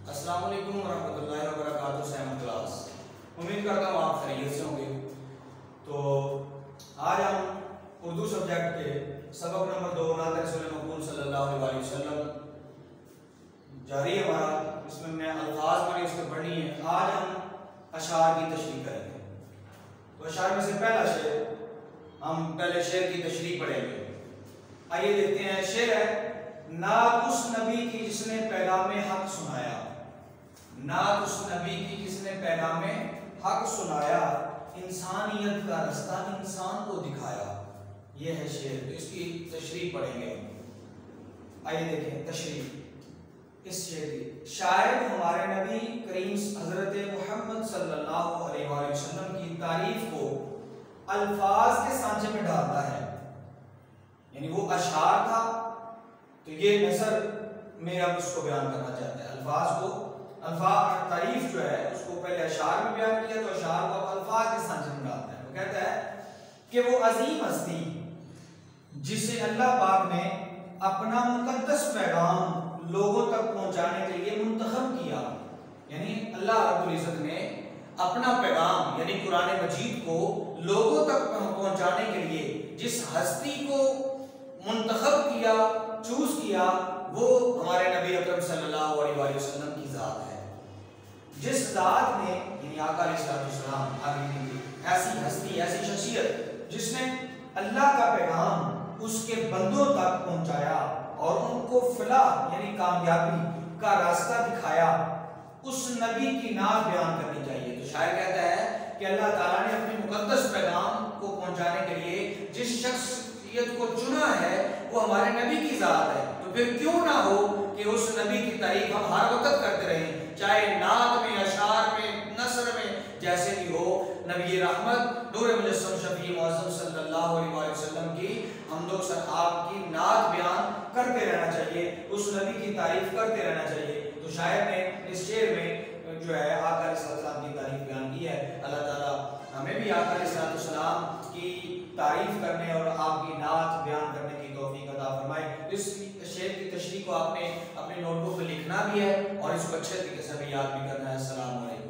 السلام علیکم ورحمۃ اللہ وبرکاتہ. Seven class. امید کرتا ہوں آپ خیریت سے ہوں گے. تو آج ہم اردو سبجیکٹ کے سبق نمبر 2 نعت رسول مقبول صلی اللہ علیہ وسلم جاری ہے ہمارا. اس میں میں الفاظ میں اس کو پڑھنی ہے. آج ہم اشعار کی تشریح کریں گے. تو اشعار میں سے پہلا شعر ہم پہلے شعر کی تشریح پڑھیں گے. آئیے دیکھتے ہیں. شعر ہے: نعت اس نبی کی جس نے پیغام حق سنایا. نعت اس نبی کی جس نے پیغام حق سنایا، انسانیت کا رستہ انسان کو دکھایا. یہ ہے شعر. تو اس کی تشریح پڑھیں گے. آئیے دیکھیں تشریح اس شعر کی. شاعر ہمارے نبی کریم حضرت محمد صلی اللہ علیہ وسلم کی تعریف کو الفاظ کے سانچے میں ڈالتا ہے. یعنی وہ اشعار تھا تو یہ نثر میں اب اس کو بیان کرنا چاہتے ہیں. الفاظ کو تعریف جو ہے اس کو پہلے اشعار میں بیان کیا تو اشعار کو الفاظ کے سانچے میں ڈالتا ہے. وہ کہتا ہے کہ وہ عظیم ہستی جسے اللہ پاک نے اپنا مقدس پیغام لوگوں تک پہنچانے کے لیے منتخب کیا. یعنی اللہ رب العزت نے اپنا پیغام یعنی قرآن مجید کو لوگوں تک پہنچانے کے لیے جس ہستی کو منتخب کیا، چوز کیا، وہ ہمارے نبی اکرم صلی اللہ علیہ وسلم کی ذات ہے. جس ذات نے یعنی آقا علیہ السلام ایسی ہستی، ایسی شخصیت جس نے اللہ کا پیغام اس کے بندوں تک پہنچایا اور ان کو فلاح یعنی کامیابی کا راستہ دکھایا، اس نبی کی نعت بیان کرنی چاہیے. تو شاعر کہتا ہے کہ اللہ تعالیٰ نے اپنے مقدس پیغام کو پہنچانے کے لیے جس شخصیت کو چنا ہے وہ ہمارے نبی کی ذات ہے. تو پھر کیوں نہ ہو کہ اس نبی کی تعریف ہم ہر وقت کرتے رہیں، چاہے نعت میں، اشعار میں، نثر میں، جیسے بھی ہو. نبی رحمت نور مجسم شفیع معظم صلی اللہ علیہ وسلم کی ہم لوگ آپ کی نعت بیان کرتے رہنا چاہیے، اس نبی کی تعریف کرتے رہنا چاہیے. تو شاعر نے اس شعر میں جو ہے آقا علیہ السلام کی تعریف بیان کی ہے. اللہ تعالیٰ ہمیں بھی آقا علیہ السلام کی تعریف کرنے اور آپ کی نعت بیان کرنے کی توفیق عطا فرمائے. اس شعر کی تشریح کو آپ نے اپنے نوٹ بک میں لکھنا بھی ہے اور اس کو اچھے طریقے سے بھی یاد بھی کرنا ہے. السلام علیکم.